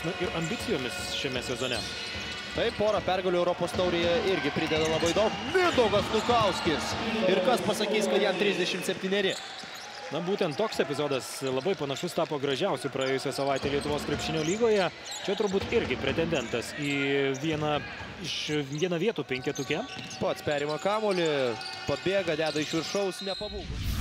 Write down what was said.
ir ambicijomis šiame sezone. Taip, porą pergalių Europos taurėje irgi prideda labai daug. Mindaugas Lukauskis. Ir kas pasakys, kad jam 37. Na, būtent toks epizodas labai panašus tapo gražiausiu praėjusią savaitę Lietuvos krepšinio lygoje. Čia turbūt irgi pretendentas į vieną vietų penketuke. Pats perima kamuolį, pabėga, deda iš viršaus, nepabūgo.